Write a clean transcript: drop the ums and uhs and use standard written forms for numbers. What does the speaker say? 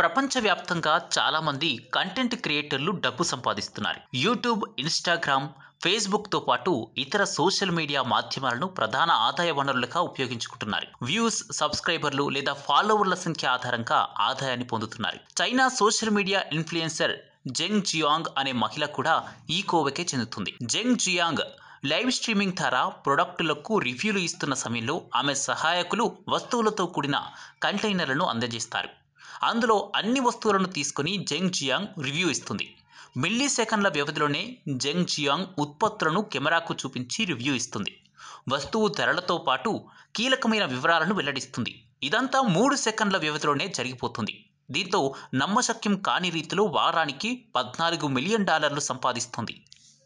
ప్రపంచవ్యాప్తంగా చాలామంది కంటెంట్ క్రియేటర్లు డబ్బు సంపాదిస్తున్నారు. యూట్యూబ్, ఇన్‌స్టాగ్రామ్, ఫేస్‌బుక్‌తో పాటు ఇతర సోషల్ మీడియా మాధ్యమాలను ప్రధాన ఆదాయ వనరులుగా ఉపయోగించుకుంటున్నారు. వ్యూస్, సబ్‌స్క్రైబర్లు లేదా ఫాలోవర్ల సంఖ్య ఆధారంగా ఆదాయాన్ని పొందుతున్నారు. China social media influencer Zheng Jiang అనే మహిళ కూడా ఈ కోవకే చెందుతుంది. జెంగ్ జియాంగ్ లైవ్ స్ట్రీమింగ్ ద్వారా ప్రొడక్టులకు రివ్యూలు ఇస్తున్న సమయంలో ఆమె సహాయకులు వస్తువులతో కూడిన కంటైనర్లను అందజేస్తారు. అందులో అన్ని వస్తువులను తీసుకుని జెంగ్ జియాంగ్ రివ్యూ ఇస్తుంది. మిల్లీ సెకన్ల వ్యవధిలోనే జెంగ్ జియాంగ్ ఉత్పత్తులను కెమెరాకు చూపించి రివ్యూ ఇస్తుంది. వస్తువు ధరలతో పాటు కీలకమైన వివరాలను వెల్లడిస్తుంది. ఇదంతా 3 సెకన్ల వ్యవధిలోనే జరిగిపోతుంది. దీంతో నమ్మశక్యం కాని రీతిలో వారానికి $14 మిలియన్ సంపాదిస్తుంది.